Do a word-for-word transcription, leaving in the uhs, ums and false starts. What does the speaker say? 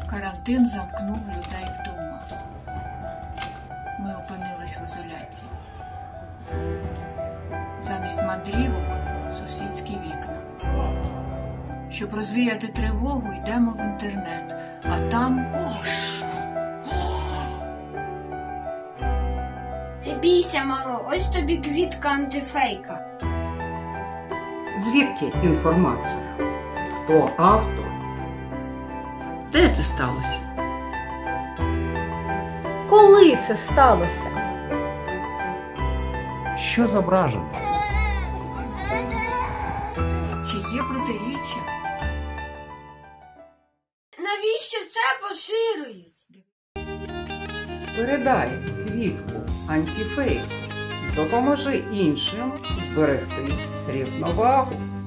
Карантин замкнув людей вдома. Ми опинились в ізоляції. Замість мандрівок – сусідські вікна. Щоб розвіяти тривогу, йдемо в інтернет, а там... Не бійся, мамо, ось тобі квітка антифейка. Звідки інформація? Хто автор? Де це сталося? Коли це сталося? Що зображено? Чи є протиріччя? Навіщо це поширюють? Передай квітку антифейку. Допоможи іншим зберегти рівновагу.